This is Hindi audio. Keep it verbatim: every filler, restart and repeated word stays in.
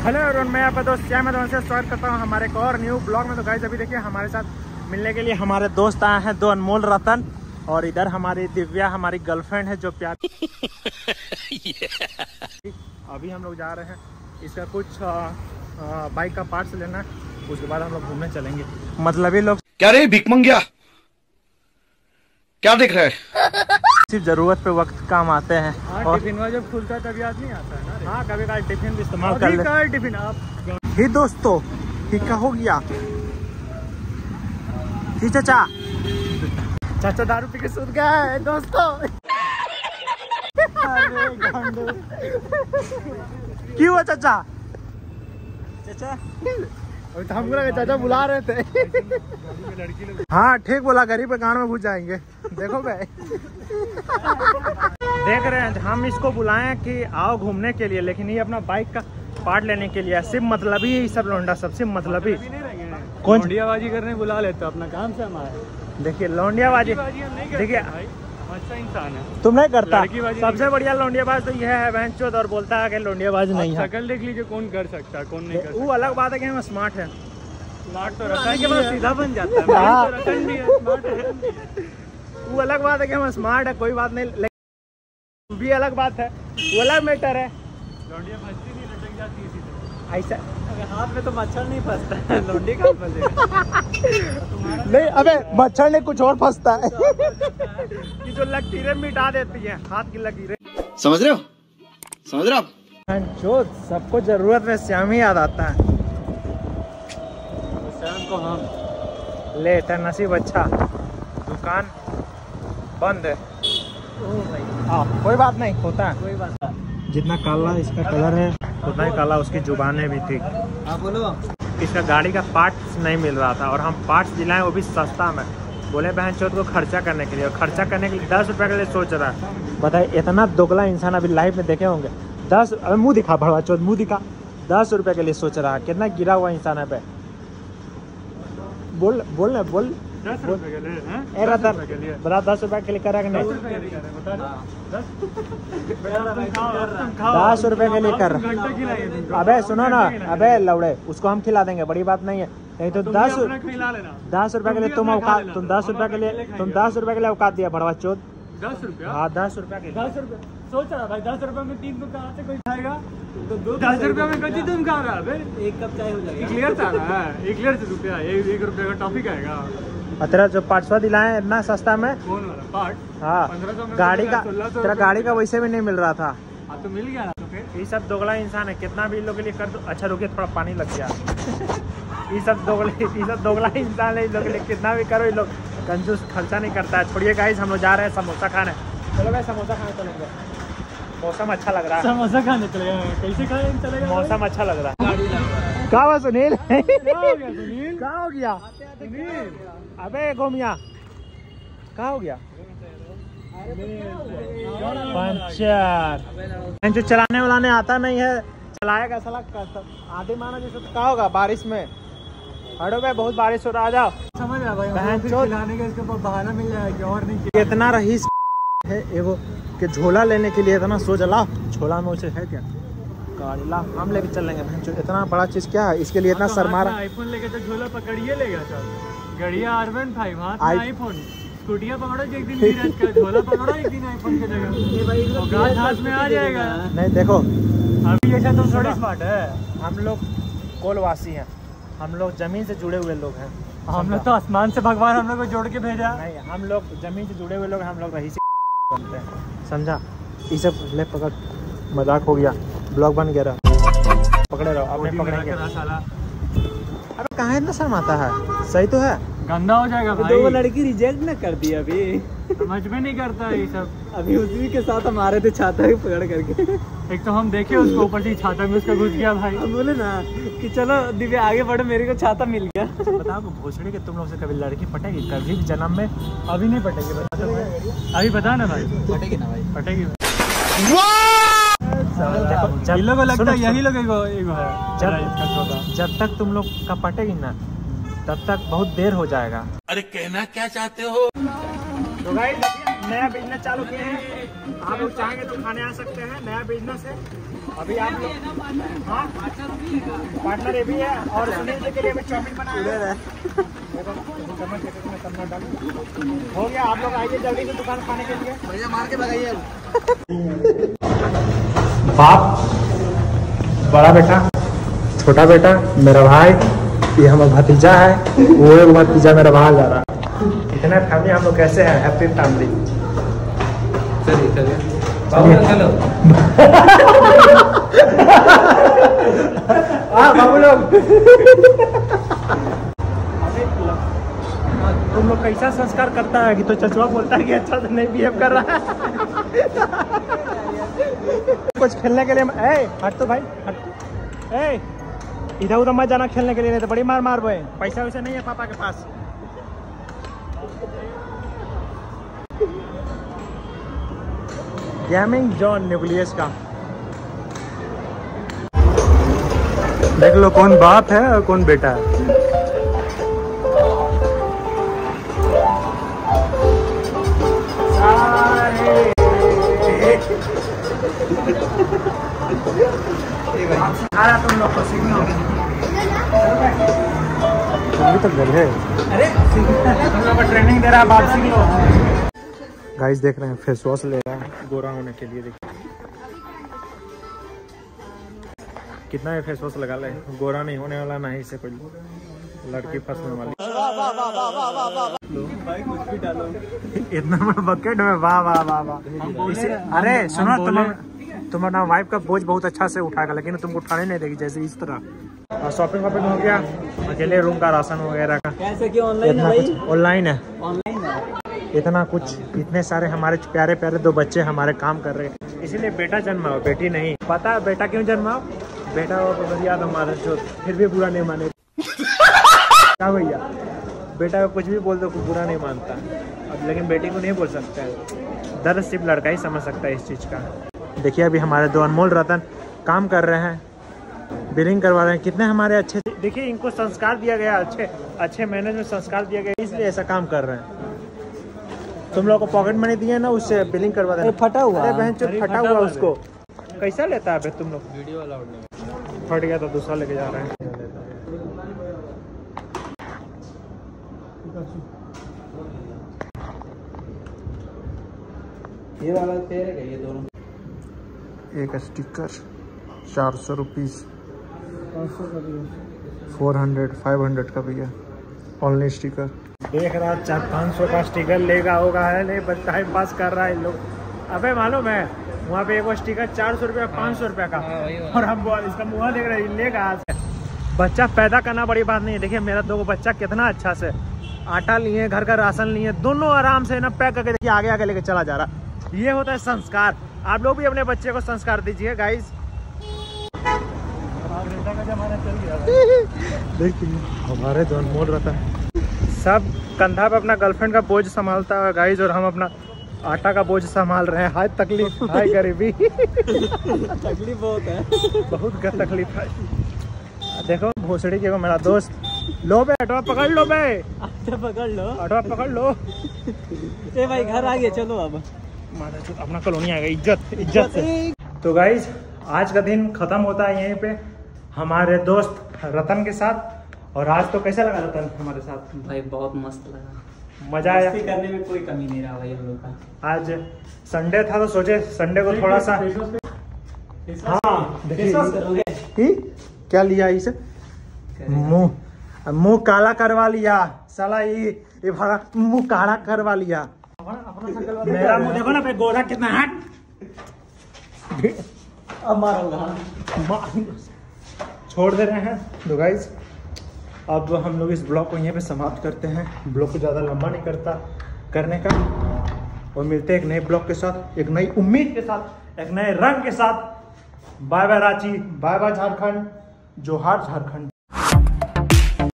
हेलो एवरीवन, मैं आपका दोस्त श्याम है, से स्वागत करता हूँ हमारे एक और न्यू ब्लॉग में। तो गाइस अभी देखिए हमारे साथ मिलने के लिए हमारे दोस्त आए हैं, दो अनमोल रतन, और इधर हमारी दिव्या हमारी गर्लफ्रेंड है जो प्यार अभी हम लोग जा रहे हैं, इसका कुछ आ, आ, बाइक का पार्ट्स लेना है, उसके बाद हम लोग घूमने चलेंगे। मतलब ये लोग क्या रे भिकमंगिया, क्या देख रहे हैं? सिर्फ जरूरत पे वक्त काम आते हैं। हाँ, और टिफिन जब खुलता है तभी याद नहीं आता है ना। हाँ, कभी कभी टिफिन भी इस्तेमाल कर ले। कभी टिफिन आप ही दोस्तों ही क्या हो गया ही चाचा चाचा दारू पी के सुत गया है दोस्तों। क्यों हुआ चाचा? चाचा तो हमको लगा चाचा बुला रहे थे। हाँ ठीक बोला, गरीब के गांव में घुस जाएंगे। देखो भाई देख रहे हैं हम इसको बुलाएं कि आओ घूमने के लिए, लेकिन ये अपना बाइक का पार्ट लेने के लिए। सिर्फ मतलब ही सब लोंडा सब सिर्फ मतलब ही कौन लौंडियाबाजी करने बुला लेते अपना काम से हमारे। देखिए लौंडियाबाजी देखिए अच्छा इंसान है, तुम नहीं करता। लड़कीबाजी सबसे बढ़िया लौंडियाबाज तो यह है बहनचोद, और बोलता है कि लौंडियाबाज नहीं है। शक्ल देख लीजिए, कौन कर सकता है कौन नहीं कर सकता। वो अलग बात है कि हम स्मार्ट है। स्मार्ट तो रतन के बाद सीधा बन जाता है। हाँ। तो रतन भी है, स्मार्ट है। वो अलग बात है कि हम स्मार्ट है, कोई बात नहीं, लेकिन भी अलग बात है, वो अलग मैटर है। लौंडिया फंसती नहीं, लटक जाती है सीधे। ऐसा हाथ में तो मच्छर नहीं फंसता है, लौंडी कहाँ फंसेगा? नहीं, अबे मच्छर ने कुछ और फंसता है कि जो लकीरें मिटा देती हैं, हाथ की लकीरें। समझ रहे हो समझ रहे हो आप? जो सबको जरूरत में श्याम ही याद आता है। श्याम को हम ले तेरा नसीब अच्छा, दुकान बंद है। हाँ कोई बात नहीं, होता है। कोई बात नहीं। जितना काला इसका कलर है उतना ही काला उसकी जुबानें भी थी। हाँ बोलो। इसका गाड़ी का पार्ट्स नहीं मिल रहा था, और हम पार्ट्स दिलाएं वो भी सस्ता में। बोले बहन चौथ को खर्चा करने के लिए, और खर्चा करने के लिए दस रुपये के लिए सोच रहा है। बताइए इतना दोगला इंसान अभी लाइफ में देखे होंगे। दस मुँह दिखा भड़वा चौथ, मुँह दिखा। दस रुपये के लिए सोच रहा है, कितना गिरा हुआ इंसान है। पे बोल बोल ना बोल दस रुपए के लिए हैं? ए रतन दस रुपए के लिए। बता, दस रुपये के लिए करा कि नहीं? दस रुपए के लिए कर रहे हैं, बता दो। दस? तुम खाओ, तुम खाओ। दस रुपए के लिए कर। घंटा खिलाइए तुमको। अबे सुनो ना, अबे लौड़े, उसको हम खिला देंगे, बड़ी बात नहीं है। नहीं तो तुम दस भी अपना खिला लेना। दस रुपए के लिए तुम औकात तुम दस रुपए के लिए तुम दस रुपए के लिए औकात दिया भड़वा चौथ। दस रुपया? हाँ दस रुपए के लिए। दस रुपये सोच रहा भाई, दस रुपए में तीन तो कहाँ से कोई खाएगा? दस रुपए में कच्ची तुम खा रहा है? एक कप चाय हो जाएगा। क्लियर था ना, एक क्लियर से रुपया, एक एक रुपये का टॉफी खाएगा। और तेरा जो पार्ट्सवा दिलाए इतना सस्ता में। कौन वाला पार्ट? हाँ पंद्रह सौ में गाड़ी का, सोलह सौ तेरा गाड़ी का वैसे भी नहीं मिल रहा था। हाँ तो मिल गया ना। तो फिर ये सब दोगला इंसान है, कितना भी इन लोग के लिए कर दो। अच्छा रुकिए, थोड़ा पानी लग गया। ये सब दोगले ये सब दोगला इंसान है, इन लोग के लिए कितना भी करो, ये लोग कंजूस खर्चा नहीं करता है। छोड़िए गाइस, हम लोग जा रहे हैं समोसा खाने। चलो भाई समोसा खाने चलेंगे, मौसम अच्छा लग रहा है। समोसा खाने चलेगा? कैसे खाने चलेगा? मौसम अच्छा लग रहा है। गाड़ी लग रहा है। क्या हुआ सुनील? क्या हो गया सुनील? क्या हो गया सुनील? अबे गोमिया क्या हो गया? पंचर जो चलाने वालाने आता नहीं है, चलाएगा साला आधे माना जैसे। तो क्या होगा बारिश में? हटो भाई, बहुत बारिश हो रहा, आ जाओ। समझ रहा भाई, बहन फिर चोद। खिलाने का इसके ऊपर बहाना मिल जाएगा और नहीं। इतना रहीस है एगो कि झोला लेने के लिए इतना सोच ला, झोला में उसे है क्या गाड़ी ला, हम लेके चलेंगे। इतना बड़ा चीज क्या है इसके लिए इतना शर्मा रहा। आईफोन लेके तो झोला पकड़िए लेगा सब। गड़िया आर वन फाइव हाथ में आईफोन, स्कूटियाँ पकड़ो एक दिन नीरज का, झोला पकड़ो एक दिन आईफोन की जगह, और गाछ हाथ में आ जाएगा। नहीं देखो अभी ऐसा तुम थोड़ी स्मार्ट है। हम लोग कोलवासी हैं, हम लोग जमीन से जुड़े हुए लोग हैं। हम लोग तो आसमान से भगवान हम लोग को जोड़ के भेजा। नहीं, हम लोग जमीन से जुड़े हुए लोग, हम लोग रहीसी बनते हैं, समझा? ये सब ले पकड़, मजाक हो गया, ब्लॉग बन गया। पकड़े रहो, अपने पकड़ेंगे। अबे कहाँ इतना शर्माता है? सही तो है, गंदा हो जाएगा भाई। तो वो लड़की रिजेक्ट न कर दी अभी। समझ में नहीं करता ये सब। अभी उसी के साथ हम आ रहे थे छाता ही पकड़ करके। एक तो हम देखे उसको, ऊपर से छाता में उसका घुस गया भाई। हम बोले ना कि चलो दिव्या आगे बढ़ो, मेरे को छाता मिल गया। बताओ भोसड़ी के तुम लोग से कभी लड़की पटेगी? कभी भी जन्म में अभी नहीं पटेगी, बता दो भाई। अभी बता ना भाई। पटेगी ना भाई, पटेगी। जब इन लोगों को लगता है सुनो, यही लोग एगो एगो है जब जब तक तुम लोग का पटेगी ना, तब तक बहुत देर हो जाएगा। अरे कहना क्या चाहते हो? तो गाइस नया बिजनेस चालू किए हैं, आप लोग चाहेंगे तो खाने आ सकते हैं। नया बिजनेस है, अभी आप लोग हाँ पार्टनर ये भी है और सुनील जी के लिए मैं चाउमीन बना है। हो गया, आप लोग आइए जल्दी से दुकान खाने के लिए। भैया मार के भगाइए। बाप, बड़ा बेटा, छोटा बेटा, मेरा भाई, ये हमारा भतीजा है, वो एक भतीजा मेरा बाहर जा रहा है। इतना फैमिली हम लोग कैसे हैं? Happy family. चलिए चलिए चलो हाँ बाबू लोग। तुम लोग कैसा संस्कार करता है कि तो चचवा बोलता है कि अच्छा से नहीं बिहेव कर रहा है। कुछ खेलने के लिए ए हट तो भाई हट। ए इधर उधर मत जाना खेलने के लिए, नहीं तो बड़ी मार मार बोए। पैसा वैसा नहीं है पापा के पास। गेमिंग जोन न्यूक्लियस का देख लो कौन बाप है और कौन बेटा है। तुम लोग को सीखना अभी तक गल है। अरे तुम लोग को ट्रेनिंग दे रहा है, बात सीख लो। गाइस देख रहे हैं फेस वॉश ले रहा है गोरा होने के लिए। देखिए कितना है फेस वॉश लगा ले, गोरा नहीं होने वाला, ना ही से कोई लड़की फंसने वाली। भाई कुछ भी डालो। इतना बड़ा बकेट में वाह वाह वाह वाह। अरे सुनो तुम तुम्हारा वाइफ का बोझ बहुत अच्छा से उठाएगा, लेकिन तुमको उठाने नहीं देगी जैसे इस तरह। शॉपिंग वॉपिंग हो गया, अकेले रूम का राशन वगैरह का। कैसे क्यों ऑनलाइन है भाई? ऑनलाइन है, ऑनलाइन है। इतना कुछ, इतने सारे हमारे प्यारे प्यारे दो बच्चे हमारे काम कर रहे हैं, इसीलिए बेटा जन्माओ बेटी नहीं। पता है बेटा क्यों जन्माओ? बेटा हो तो बढ़िया हमारा जो फिर भी बुरा नहीं माने। क्या भैया, बेटा को कुछ भी बोल दो बुरा नहीं मानता, अब लेकिन बेटी को नहीं बोल सकता है। दर्द सिर्फ लड़का ही समझ सकता है इस चीज़ का। देखिए अभी हमारे दो अनमोल रतन काम कर रहे हैं, बिलिंग करवा रहे हैं। कितने हमारे अच्छे, देखिए इनको संस्कार दिया गया, अच्छे अच्छे मैनेज में संस्कार दिया गया, इसलिए ऐसा काम कर रहे हैं। तुम लोग को पॉकेट मनी दिए ना, उससे बिलिंग करवा देना। फटा हुआ, अरे बहन चुप, फटा हुआ उसको कैसा लेता है तुम लोग? वीडियो अलाउड नहीं, फट गया तो दूसरा लेके जा रहे हैं। ये वाला तेरे का, ये दोनों एक स्टिकर चार सौ rupees, four hundred five hundred का भैया ऑनलाइन स्टिकर। देख रहा चार पाँच सौ का स्टिकर लेगा होगा है नहीं, बस टाइम पास कर रहा है लोग। अबे मालूम है वहाँ पे एक स्टिकर चार सौ रुपया पाँच सौ रुपया का, और हम इसका मुँह देख रहे हैं लेगा। बच्चा पैदा करना बड़ी बात नहीं है। देखिए मेरा दो बच्चा कितना अच्छा से आटा लिए, घर का राशन लिए, दोनों आराम से ना पैक करके देखिए आगे आगे लेके चला जा रहा। ये होता है संस्कार। आप लोग भी अपने बच्चे को संस्कार दीजिए गाइस। का जमाना चल गया देखिए हमारे जो अनमोल रहता है सब कंधा पे अपना गर्लफ्रेंड का बोझ संभालता है गाइस, और हम अपना आटा का बोझ संभाल रहे हैं। हाय तकलीफ, हाय गरीबी। तकलीफ बहुत है, बहुत तकलीफ है। देखो भोसड़ी के मेरा दोस्त, लो बे ऑटो पकड़ लो बे, अच्छा पकड़ लो, ऑटो पकड़ लो। ए भाई घर आ गए, चलो अब अपना कॉलोनी आएगा इज्जत इज्जत से। तो गाइस आज का दिन खत्म होता है यहीं पे हमारे दोस्त रतन के साथ। और आज तो कैसा लगा रतन हमारे साथ? भाई बहुत मस्त लगा, मजा आया, करने में कोई कमी नहीं रहा भाई हम लोग का। आज संडे था तो सोचे संडे को थोड़ा सा हाँ देखिए क्या लिया इसे, मुंह मुंह काला करवा लिया साला, ये ये भरा मुंह काला करवा लिया। मेरा मुंह देखो ना पे गोरा कितना है। अब मारूंगा, छोड़ दे रहे हैं। तो गाइस अब हम लोग इस ब्लॉग को यहीं पे समाप्त करते हैं। ब्लॉग को ज़्यादा लंबा नहीं करता करने का, और मिलते हैं एक नए ब्लॉग के साथ, एक नई उम्मीद के साथ, एक नए रंग के साथ। Bye bye Ranchi, bye bye Jharkhand, जोहार झारखंड।